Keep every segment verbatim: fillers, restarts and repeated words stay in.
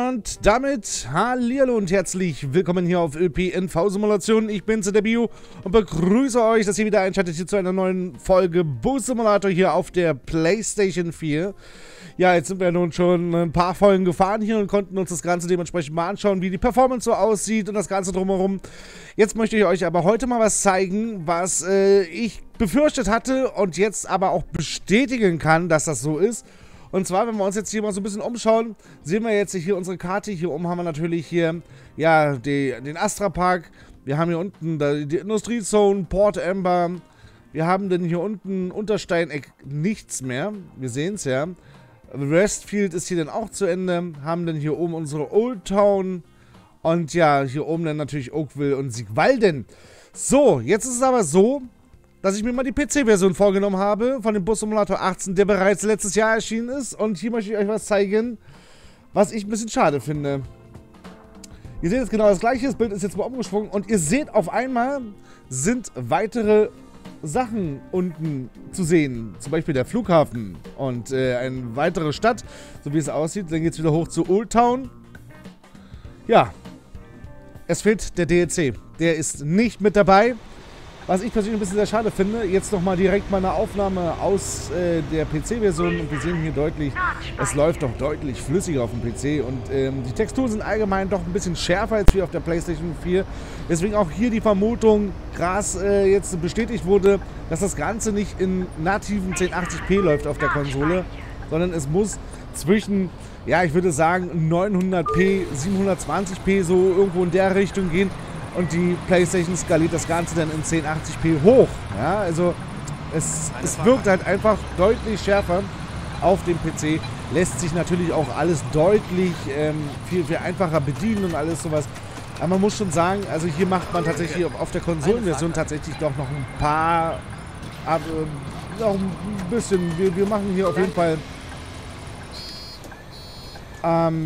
Und damit hallihallo und herzlich willkommen hier auf ÖPNV-Simulation. Ich bin's, der Bio, und begrüße euch, dass ihr wieder einschaltet hier zu einer neuen Folge Bus Simulator hier auf der PlayStation vier. Ja, jetzt sind wir nun schon ein paar Folgen gefahren hier und konnten uns das Ganze dementsprechend mal anschauen, wie die Performance so aussieht und das Ganze drumherum. Jetzt möchte ich euch aber heute mal was zeigen, was äh, ich befürchtet hatte und jetzt aber auch bestätigen kann, dass das so ist. Und zwar, wenn wir uns jetzt hier mal so ein bisschen umschauen, sehen wir jetzt hier unsere Karte. Hier oben haben wir natürlich hier, ja, die, den Astra Park. Wir haben hier unten die, die Industriezone, Port Amber. Wir haben dann hier unten Untersteineck nichts mehr. Wir sehen es ja. Westfield ist hier dann auch zu Ende. Haben dann hier oben unsere Old Town. Und ja, hier oben dann natürlich Oakville und Siegwalden. So, jetzt ist es aber so, dass ich mir mal die P C-Version vorgenommen habe von dem Bus Simulator achtzehn, der bereits letztes Jahr erschienen ist. Und hier möchte ich euch was zeigen, was ich ein bisschen schade finde. Ihr seht jetzt genau das gleiche, das Bild ist jetzt mal umgesprungen und ihr seht auf einmal sind weitere Sachen unten zu sehen. Zum Beispiel der Flughafen und äh, eine weitere Stadt, so wie es aussieht. Dann geht es wieder hoch zu Old Town. Ja, es fehlt der D L C. Der ist nicht mit dabei. Was ich persönlich ein bisschen sehr schade finde, jetzt nochmal direkt mal eine Aufnahme aus äh, der P C-Version und wir sehen hier deutlich, es läuft doch deutlich flüssiger auf dem P C und ähm, die Texturen sind allgemein doch ein bisschen schärfer als wie auf der PlayStation vier. Deswegen auch hier die Vermutung, krass äh, jetzt bestätigt wurde, dass das Ganze nicht in nativen zehn achtzig p läuft auf der Konsole, sondern es muss zwischen, ja ich würde sagen neunhundert p, siebenhundertzwanzig p so irgendwo in der Richtung gehen. Und die PlayStation skaliert das Ganze dann in zehn achtzig p hoch. Ja, also es, es wirkt halt einfach deutlich schärfer auf dem P C. Lässt sich natürlich auch alles deutlich ähm, viel, viel einfacher bedienen und alles sowas. Aber man muss schon sagen, also hier macht man tatsächlich auf der Konsolenversion tatsächlich doch noch ein paar, ab, äh, noch ein bisschen, wir, wir machen hier auf jeden Fall ähm,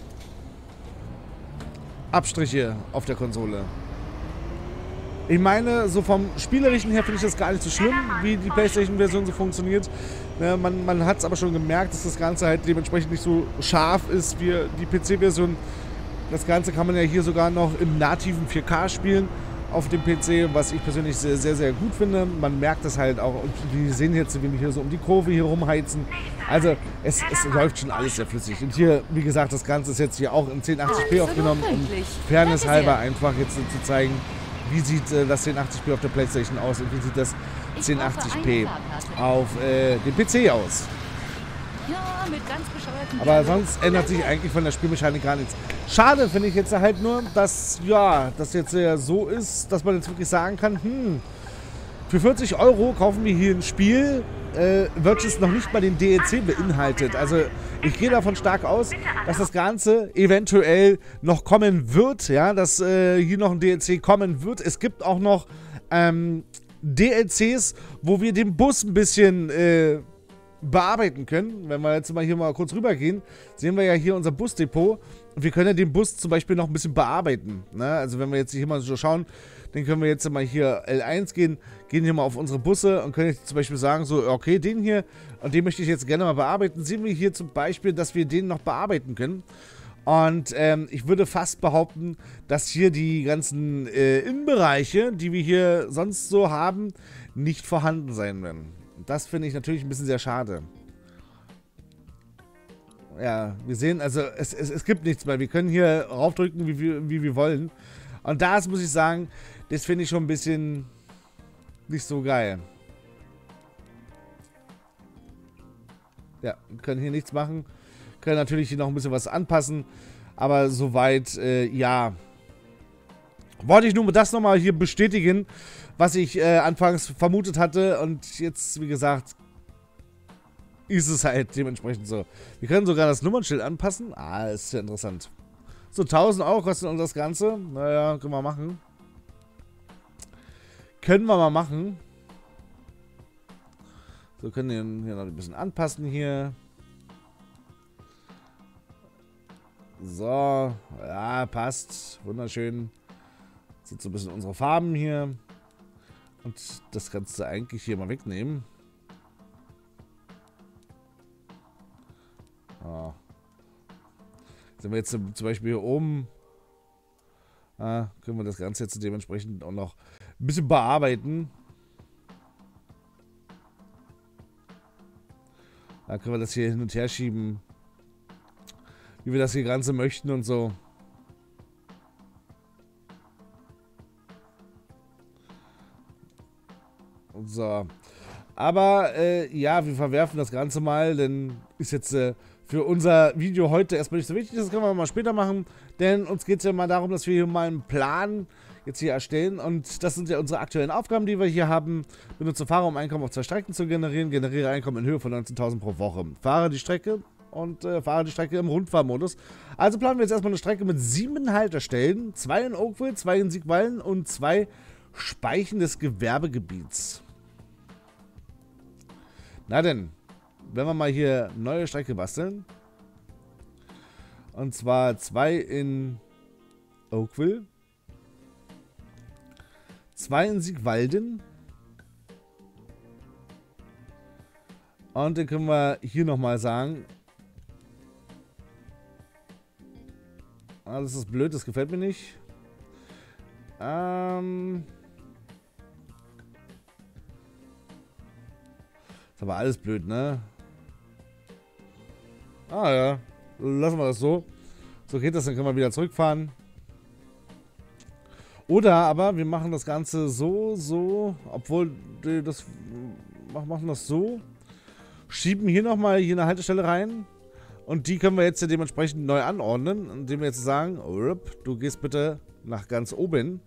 Abstriche auf der Konsole. Ich meine, so vom Spielerischen her finde ich das gar nicht so schlimm, wie die PlayStation-Version so funktioniert. Ja, man man hat es aber schon gemerkt, dass das Ganze halt dementsprechend nicht so scharf ist wie die P C-Version. Das Ganze kann man ja hier sogar noch im nativen vier K spielen auf dem P C, was ich persönlich sehr, sehr, sehr gut finde. Man merkt das halt auch. Und wir sehen jetzt, wie wir hier so um die Kurve hier rumheizen. Also es, es läuft schon alles sehr flüssig. Und hier, wie gesagt, das Ganze ist jetzt hier auch in zehn achtzig p aufgenommen, um Fairness halber einfach jetzt zu zeigen, wie sieht äh, das zehn achtzig p auf der PlayStation aus und wie sieht das zehn achtzig p auf äh, dem P C aus. Ja, mit ganz bescheuerten Aber sonst ändert sich eigentlich von der Spielmechanik gar nichts. Schade finde ich jetzt halt nur, dass ja, das jetzt ja so ist, dass man jetzt wirklich sagen kann, hm, für vierzig Euro kaufen wir hier ein Spiel, äh, welches noch nicht mal den D L C beinhaltet. Also ich gehe davon stark aus, dass das Ganze eventuell noch kommen wird, ja, dass äh, hier noch ein D L C kommen wird. Es gibt auch noch ähm, D L Cs, wo wir den Bus ein bisschen äh, bearbeiten können. Wenn wir jetzt mal hier mal kurz rüber gehen, sehen wir ja hier unser Busdepot und wir können ja den Bus zum Beispiel noch ein bisschen bearbeiten. Ne? Also wenn wir jetzt hier mal so schauen, dann können wir jetzt mal hier L eins gehen, gehen hier mal auf unsere Busse und können jetzt zum Beispiel sagen, so okay, den hier und den möchte ich jetzt gerne mal bearbeiten. Sehen wir hier zum Beispiel, dass wir den noch bearbeiten können. Und ähm, ich würde fast behaupten, dass hier die ganzen äh, Innenbereiche, die wir hier sonst so haben, nicht vorhanden sein werden. Das finde ich natürlich ein bisschen sehr schade. Ja, wir sehen, also es, es, es gibt nichts mehr. Wir können hier raufdrücken, wie wir, wie wir wollen. Und das muss ich sagen, das finde ich schon ein bisschen nicht so geil. Ja, wir können hier nichts machen. Können natürlich hier noch ein bisschen was anpassen. Aber soweit, äh, ja. Wollte ich nur das nochmal hier bestätigen, was ich äh, anfangs vermutet hatte. Und jetzt, wie gesagt, ist es halt dementsprechend so. Wir können sogar das Nummernschild anpassen. Ah, ist ja interessant. So, tausend Euro kostet uns das Ganze. Naja, können wir machen. Können wir mal machen. So, können wir hier noch ein bisschen anpassen hier. So, ja, passt. Wunderschön. Das sind so ein bisschen unsere Farben hier. Und das kannst du eigentlich hier mal wegnehmen. Oh. Wenn wir jetzt zum Beispiel hier oben, ah, können wir das Ganze jetzt dementsprechend auch noch ein bisschen bearbeiten. Da können wir das hier hin und her schieben, wie wir das hier Ganze möchten und so. So. Aber, äh, ja, wir verwerfen das Ganze mal, denn ist jetzt äh, für unser Video heute erstmal nicht so wichtig. Das können wir mal später machen, denn uns geht es ja mal darum, dass wir hier mal einen Plan jetzt hier erstellen. Und das sind ja unsere aktuellen Aufgaben, die wir hier haben. Benutze Fahrer, um Einkommen auf zwei Strecken zu generieren. Generiere Einkommen in Höhe von neunzehntausend pro Woche. Fahre die Strecke und äh, fahre die Strecke im Rundfahrmodus. Also planen wir jetzt erstmal eine Strecke mit sieben Haltestellen. Zwei in Oakville, zwei in Siegwalden und zwei Speichen des Gewerbegebiets. Na denn, wenn wir mal hier neue Strecke basteln. Und zwar zwei in Oakville. Zwei in Siegwalden. Und dann können wir hier nochmal sagen. Ah, das ist blöd, das gefällt mir nicht. Ähm... Ist aber alles blöd, ne? Ah ja, lassen wir das so. So geht das, dann können wir wieder zurückfahren. Oder aber wir machen das Ganze so, so, obwohl das machen das so. Schieben hier nochmal hier eine Haltestelle rein. Und die können wir jetzt ja dementsprechend neu anordnen, indem wir jetzt sagen, du gehst bitte nach ganz oben.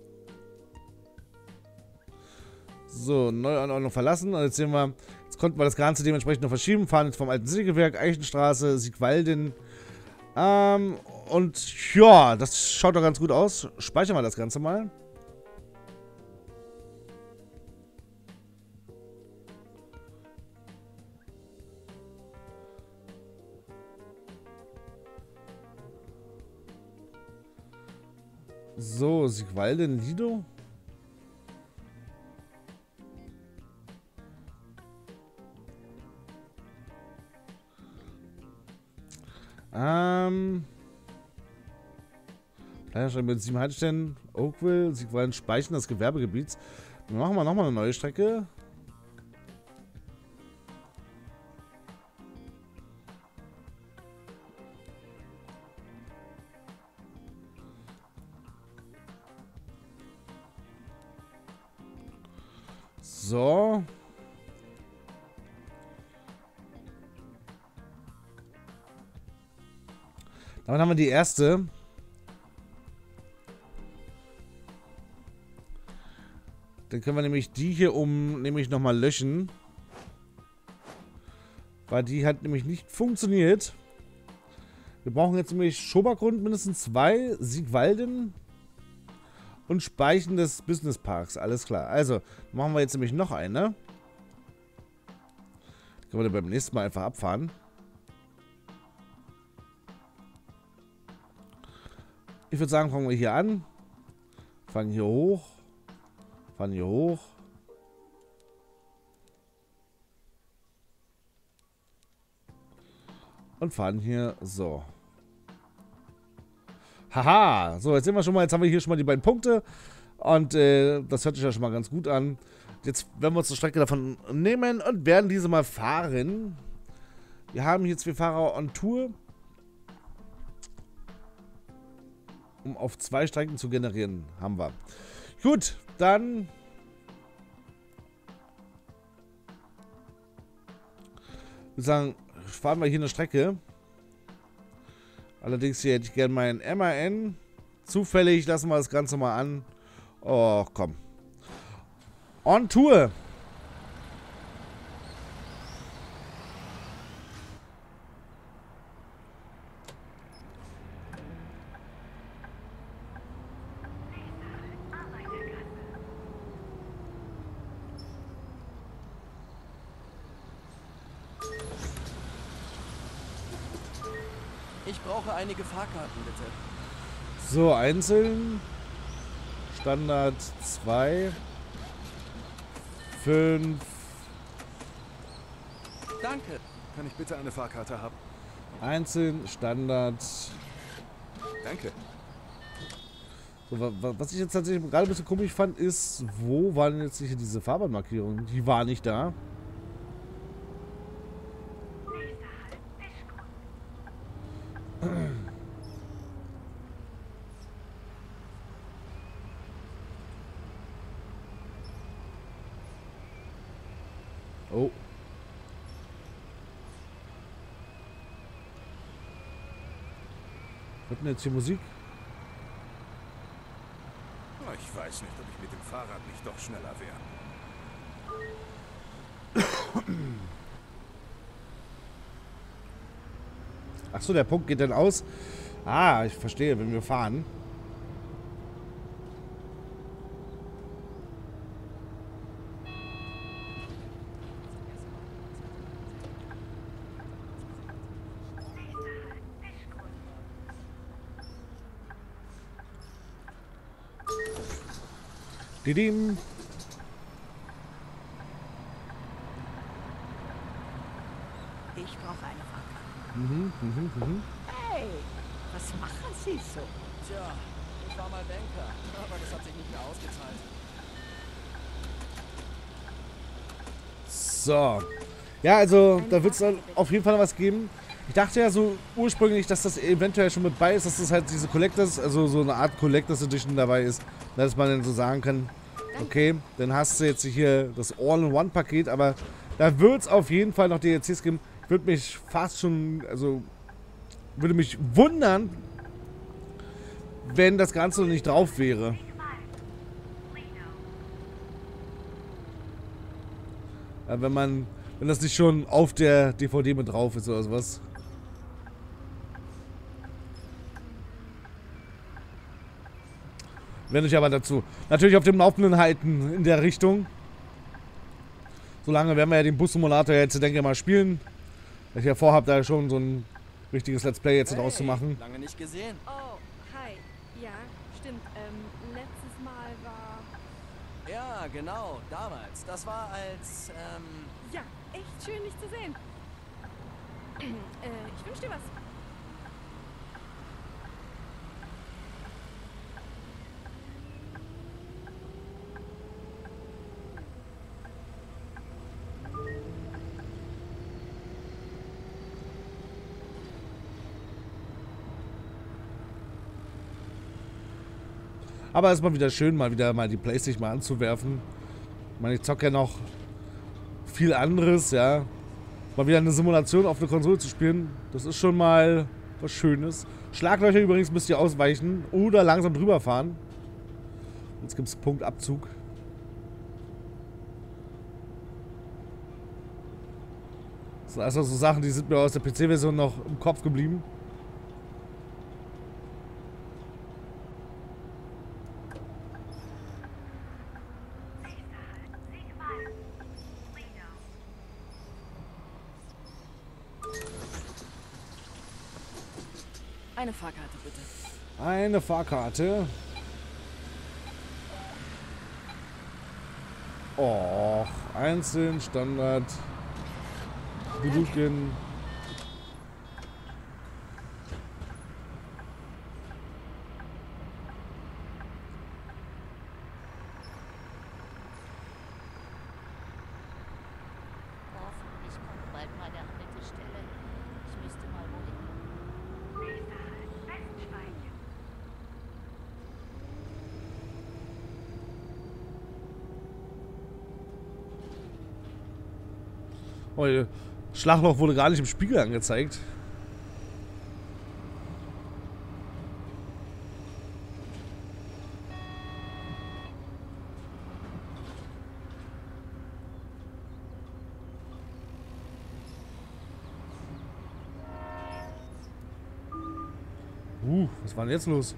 So, Neuanordnung verlassen. Und jetzt sehen wir, jetzt konnten wir das Ganze dementsprechend noch verschieben. Fahren jetzt vom alten Sägewerk, Eichenstraße, Siegwalden. Ähm, und ja, das schaut doch ganz gut aus. Speichern wir das Ganze mal. So, Siegwalden, Lido. Ähm. Planstrecke mit sieben Haltestellen. Oakville, Siegwalden, Speichen des Gewerbegebiets. Dann machen wir nochmal eine neue Strecke. So. Damit haben wir die erste. Dann können wir nämlich die hier um nämlich nochmal löschen. Weil die hat nämlich nicht funktioniert. Wir brauchen jetzt nämlich Schobergrund mindestens zwei, Siegwalden und Speichen des Businessparks. Alles klar. Also, machen wir jetzt nämlich noch eine. Die können wir dann beim nächsten Mal einfach abfahren. Ich würde sagen, fangen wir hier an. Fangen hier hoch. Fahren hier hoch. Und fahren hier so. Haha. So, jetzt sehen wir schon mal, jetzt haben wir hier schon mal die beiden Punkte. Und äh, das hört sich ja schon mal ganz gut an. Jetzt werden wir uns eine Strecke davon nehmen und werden diese mal fahren. Wir haben hier zwei Fahrer on Tour. Um auf zwei Strecken zu generieren, haben wir. Gut, dann würde ich sagen, fahren wir hier eine Strecke. Allerdings hier hätte ich gerne meinen M A N. Zufällig lassen wir das Ganze mal an. Oh, komm. On Tour. Ich brauche einige Fahrkarten, bitte. So, einzeln. Standard zwei. fünf. Danke. Kann ich bitte eine Fahrkarte haben? Einzeln, Standard. Danke. So, wa wa was ich jetzt tatsächlich gerade ein bisschen komisch fand, ist, wo waren jetzt hier diese Fahrbahnmarkierungen? Die war nicht da. Oh. Hört man jetzt hier Musik? Ich weiß nicht, ob ich mit dem Fahrrad nicht doch schneller wäre. Achso, der Punkt geht dann aus. Ah, ich verstehe, wenn wir fahren. Didim. Ich brauche eine Fahrkarte. Mhm, mhm, mhm. Hey, was machen Sie so? Tja, ich war mal Banker, aber das hat sich nicht mehr ausgezahlt. So. Ja, also, da wird es dann auf jeden Fall noch was geben. Ich dachte ja so ursprünglich, dass das eventuell schon mit bei ist, dass das halt diese Collectors, also so eine Art Collectors Edition dabei ist, dass man dann so sagen kann, okay, dann hast du jetzt hier das All-in-One-Paket, aber da wird es auf jeden Fall noch D L Cs geben. Ich würde mich fast schon, also, würde mich wundern, wenn das Ganze noch nicht drauf wäre. Ja, wenn man, wenn das nicht schon auf der D V D mit drauf ist oder sowas. Werde ich aber dazu natürlich auf dem Laufenden halten in der Richtung. Solange werden wir ja den Bus-Simulator jetzt, denke ich mal, spielen. Weil ich ja vorhabe, da schon so ein richtiges Let's Play jetzt draus zu machen. Lange nicht gesehen. Oh, hi. Ja, stimmt. Ähm, letztes Mal war... Ja, genau, damals. Das war als, ähm... Ja, echt schön, dich zu sehen. äh, ich wünsche dir was. Aber es ist mal wieder schön, mal wieder mal die Playstation mal anzuwerfen. Ich meine, ich zocke ja noch viel anderes, ja. Mal wieder eine Simulation auf eine Konsole zu spielen, das ist schon mal was Schönes. Schlaglöcher übrigens müsst ihr ausweichen oder langsam drüber fahren. Jetzt gibt es Punktabzug. Das sind also so Sachen, die sind mir aus der P C-Version noch im Kopf geblieben. Eine Fahrkarte, bitte. Eine Fahrkarte. Och, einzeln, Standard. Belugen. Hoffentlich kommt bald mal der Haltestelle. Ich müsste mal wohin. Oh, ihr Schlagloch wurde gar nicht im Spiegel angezeigt. Uh, was war denn jetzt los?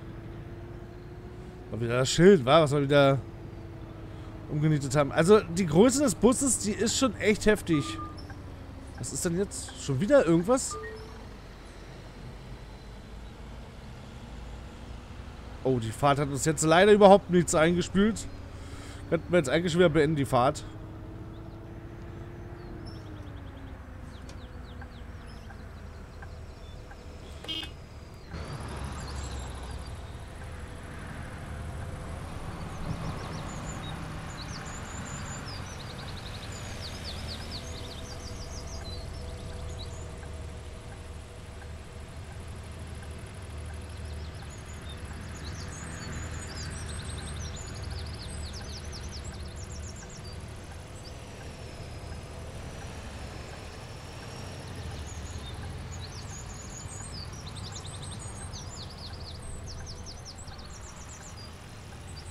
War wieder das Schild, war, was wir wieder umgenietet haben. Also die Größe des Busses, die ist schon echt heftig. Was ist denn jetzt? Schon wieder irgendwas? Oh, die Fahrt hat uns jetzt leider überhaupt nichts eingespült. Könnten wir jetzt eigentlich schon wieder beenden, die Fahrt.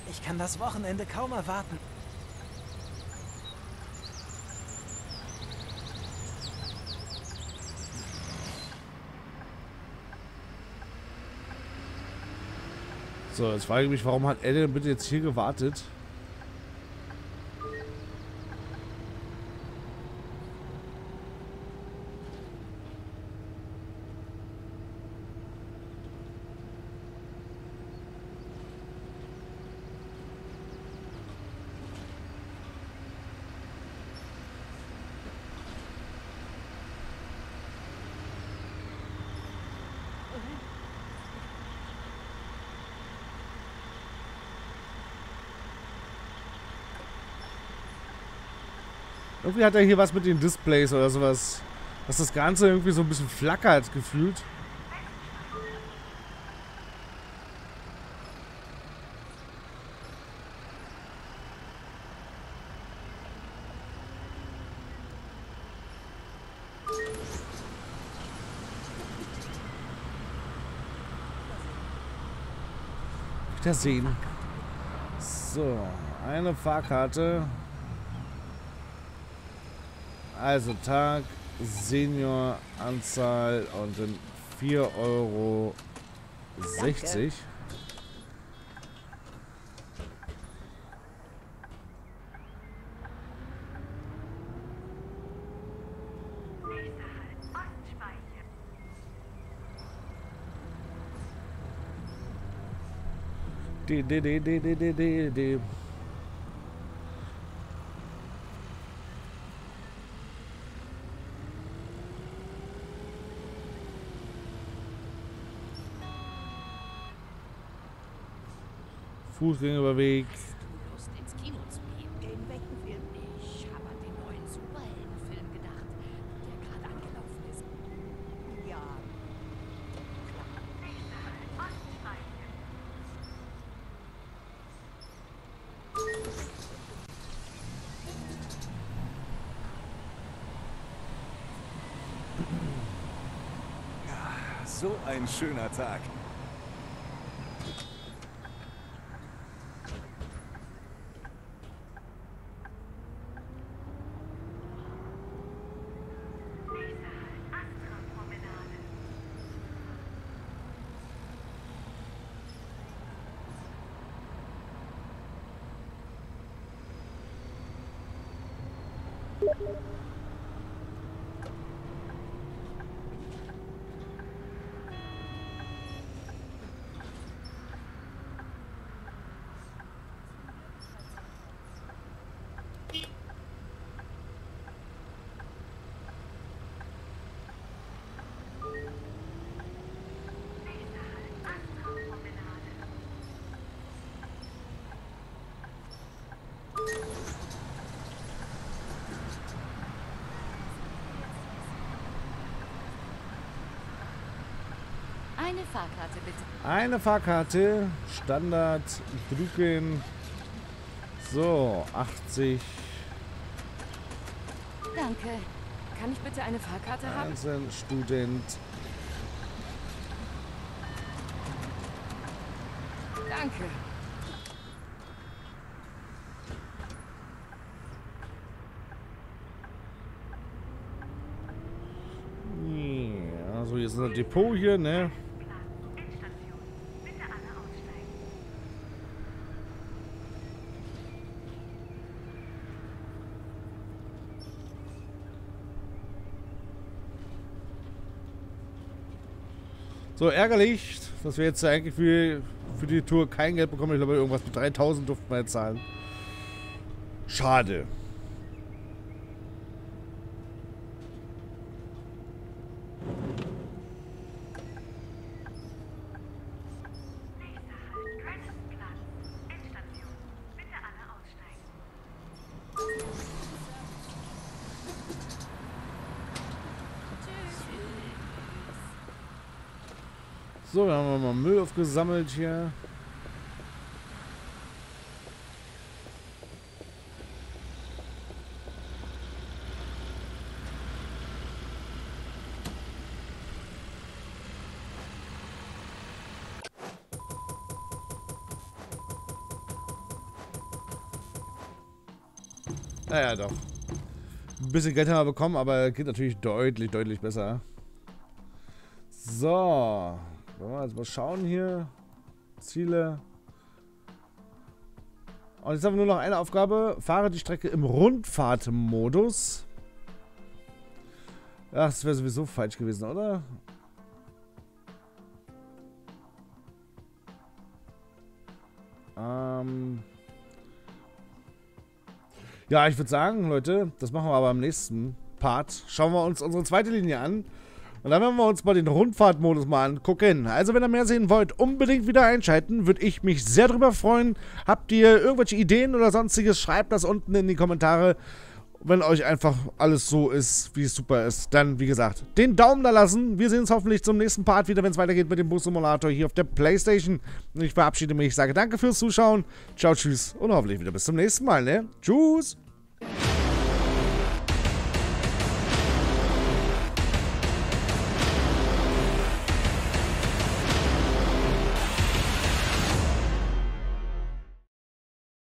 Ich kann das Wochenende kaum erwarten. So, jetzt frage ich mich, warum hat er denn bitte jetzt hier gewartet? Irgendwie hat er hier was mit den Displays oder sowas. Dass das Ganze irgendwie so ein bisschen flackert gefühlt. Wiedersehen. So, eine Fahrkarte. Also Tag, Senior, Anzahl und dann vier Euro sechzig. De, de, de, de, de, de, de, de. Fußgängerüberweg. Lust ins Kino zu gehen. In welchen Film? Ich habe an den neuen Superheldenfilm gedacht, der gerade angelaufen ist. Ja. So ein schöner Tag. Eine Fahrkarte bitte. Eine Fahrkarte, Standard, drücken. So, achtzig. Danke. Kann ich bitte eine Fahrkarte haben? Einzeln, Student. Danke. Ja, so, hier ist ein Depot hier, ne? So, ärgerlich, dass wir jetzt eigentlich für, für die Tour kein Geld bekommen. Ich glaube, irgendwas mit dreitausend durften wir jetzt zahlen. Schade. So, dann haben wir mal Müll aufgesammelt hier. Naja, doch. Ein bisschen Geld haben wir bekommen, aber geht natürlich deutlich, deutlich besser. So. Wollen wir jetzt mal schauen hier. Ziele. Und jetzt haben wir nur noch eine Aufgabe. Fahre die Strecke im Rundfahrtmodus. Ach, das wäre sowieso falsch gewesen, oder? Ähm... Ja, ich würde sagen, Leute, das machen wir aber im nächsten Part. Schauen wir uns unsere zweite Linie an. Und dann werden wir uns mal den Rundfahrtmodus mal angucken. Also wenn ihr mehr sehen wollt, unbedingt wieder einschalten. Würde ich mich sehr drüber freuen. Habt ihr irgendwelche Ideen oder sonstiges, schreibt das unten in die Kommentare. Wenn euch einfach alles so ist, wie es super ist, dann, wie gesagt, den Daumen da lassen. Wir sehen uns hoffentlich zum nächsten Part wieder, wenn es weitergeht mit dem Bus-Simulator hier auf der Playstation. Und ich verabschiede mich, ich sage danke fürs Zuschauen. Ciao, tschüss und hoffentlich wieder bis zum nächsten Mal, ne? Tschüss!